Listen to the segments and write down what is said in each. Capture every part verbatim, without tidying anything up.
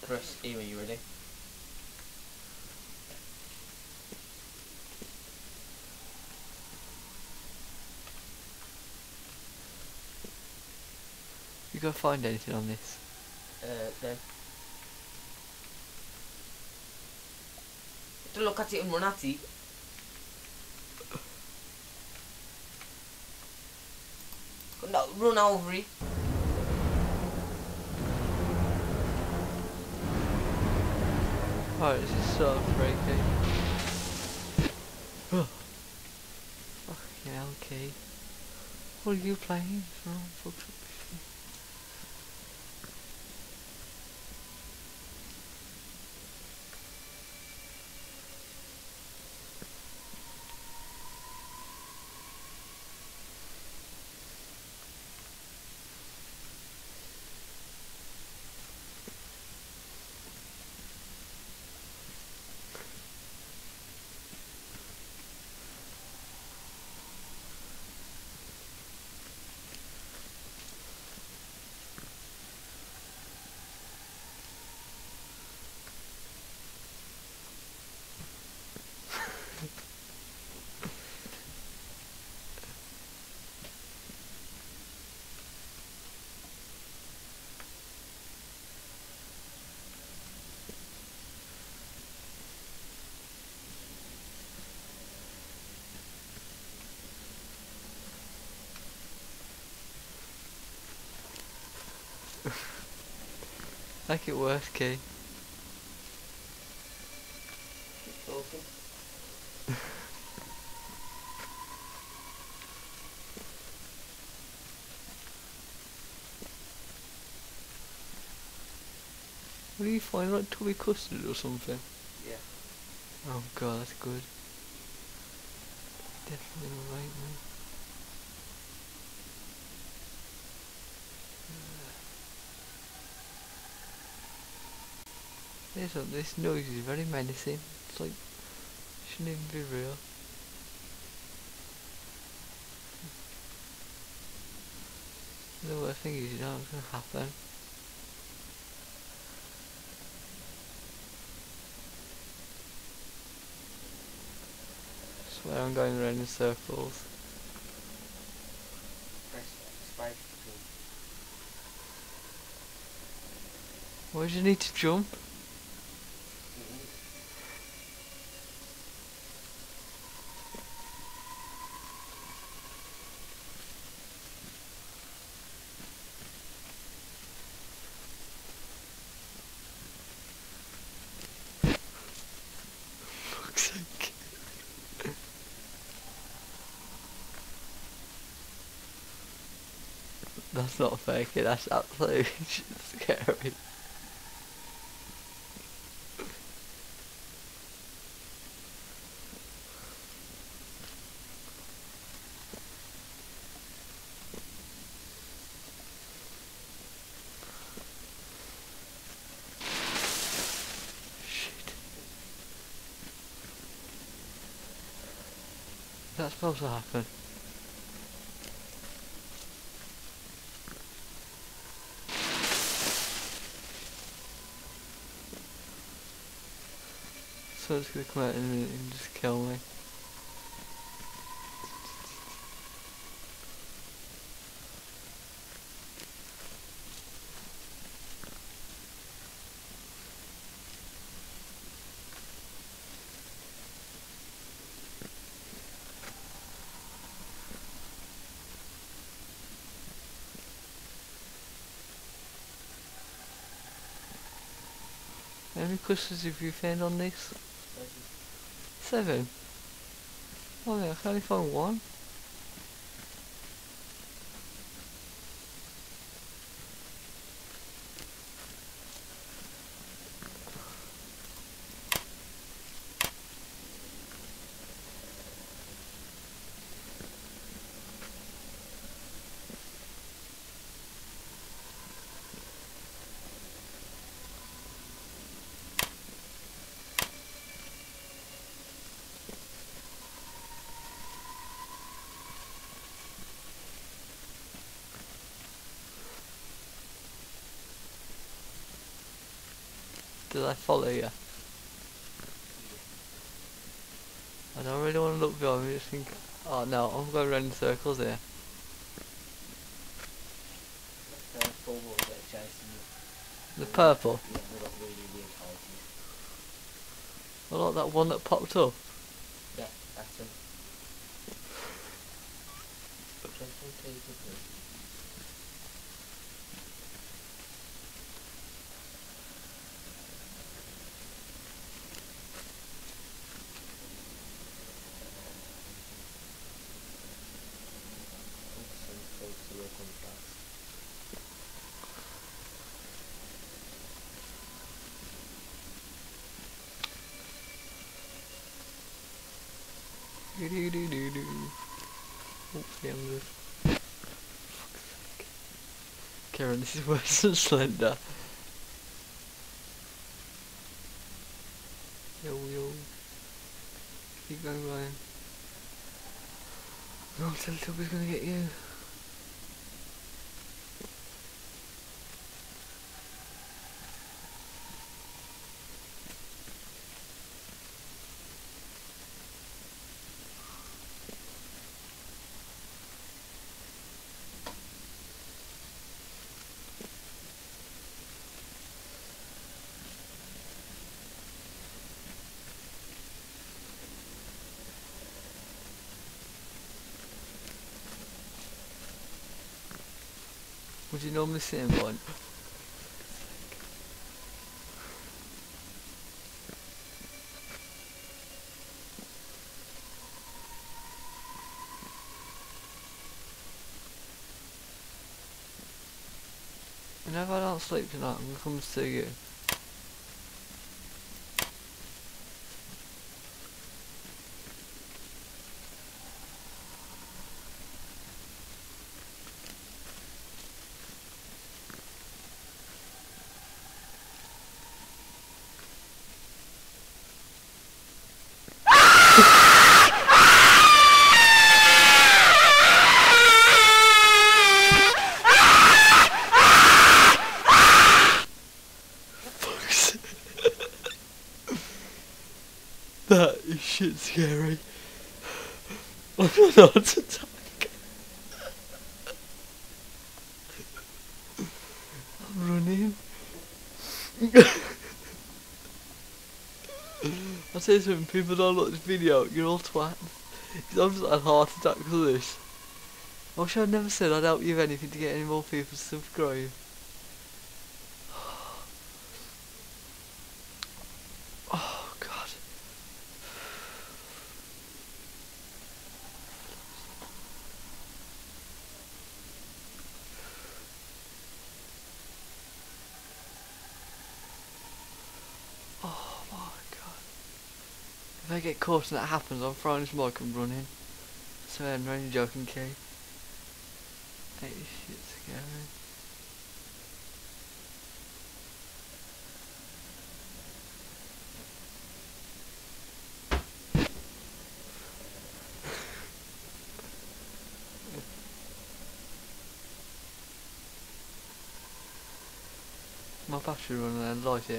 Press E when you're ready. You gotta find anything on this? Uh, then. To look at it and run at it. No, run over it. Alright, this is sort of freaky. Fucking hell, okay. What are you playing? It's wrong, fucked up. Make it worse, Key. Keep talking. What do you find, like tubby custard or something? Yeah. Oh god, that's good. Definitely alright, man. This, uh, this noise is very menacing. It's like, shouldn't even be real. The worst thing is, you know what's gonna happen. I swear I'm going around in circles. Press spike. Why do you need to jump? Fuck's sake. That's not fake, that's absolutely scary. Shit. That's supposed to happen. So it's gonna come out and, and just kill me. How many clusters have you found on this? Seven? Oh yeah, I can only find one. Do they follow you? I don't really want to look behind me, just think, oh no, I'm going round in circles here. The four wheels that are chasing you. The purple? Yeah, they've got really weird horses. I like that one that popped up. Yeah, that's them. Just one take with me. Some folks who work on flats. Do do do do do. Oops, yeah, I'm good. Fuck's sake. Karen, this is worse than Slender. Yo yo. Keep going, Ryan. No, Teletubby's gonna get you. Would you normally see him, Ryan? Whenever I don't sleep tonight, I'm gonna come see you. That is shit scary. I'm not on to attack. I'm running. I say to when people don't look at this video, you're all twats. I've just had a heart attack because of this. I wish I'd never said I'd help you with anything to get any more people to subscribe. Oh god. Oh my god. If I get caught and that happens, I'm throwing this mic and running. So I'm only joking, Kay. Hey, shit scary. My battery running out of light here.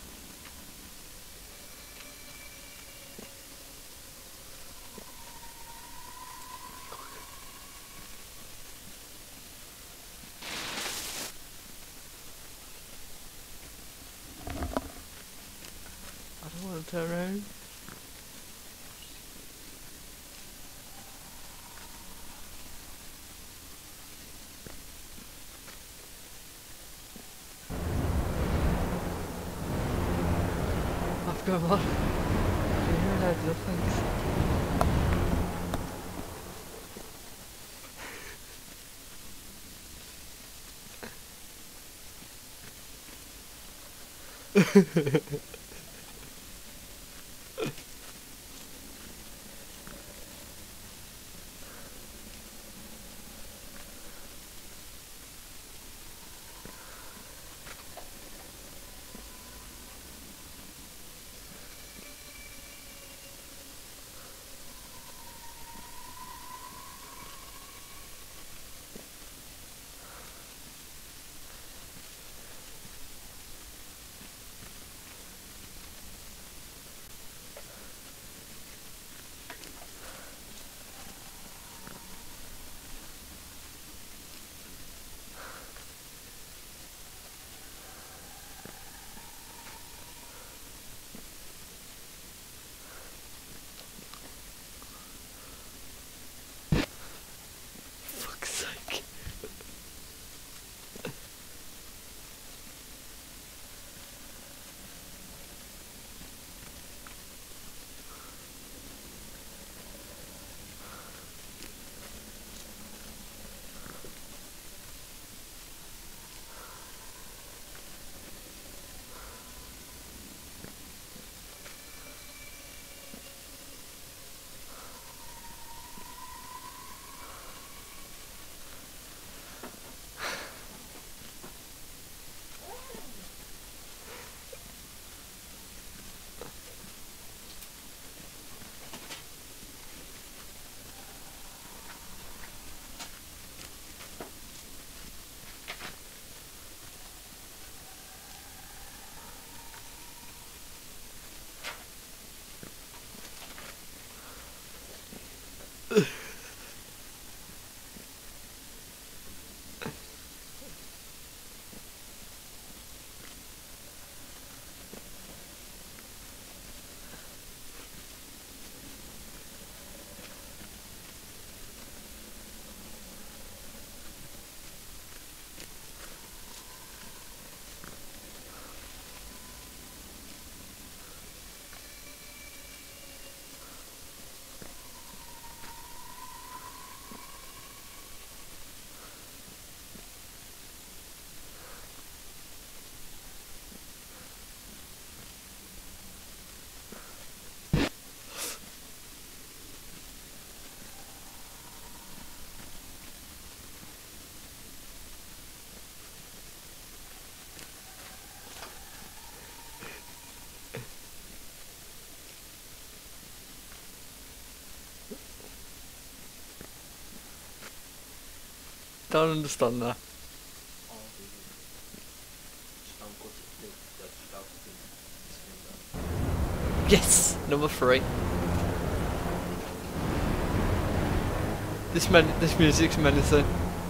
I don't want to turn around. I've got one. I didn't realise the things. Don't understand that. Oh, really? Just don't cut it, do that, just go to the screen. Yes, number three. This man, this music's menacing.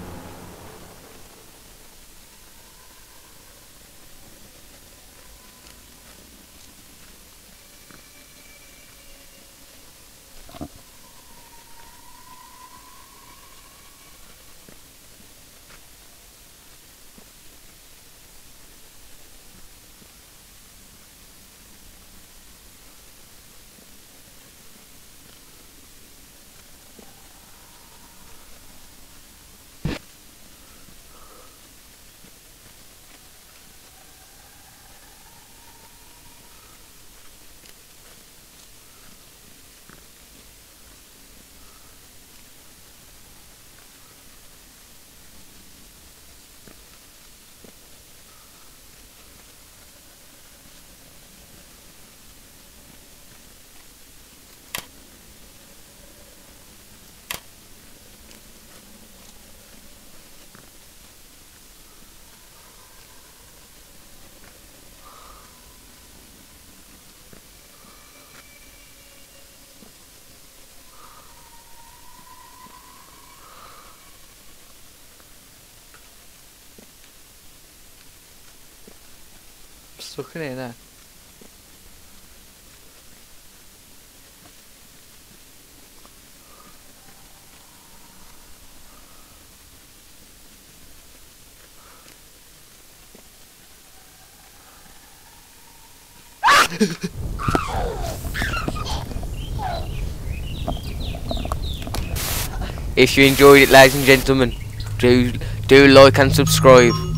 Stuck in here now. If you enjoyed it, ladies and gentlemen, do do like and subscribe.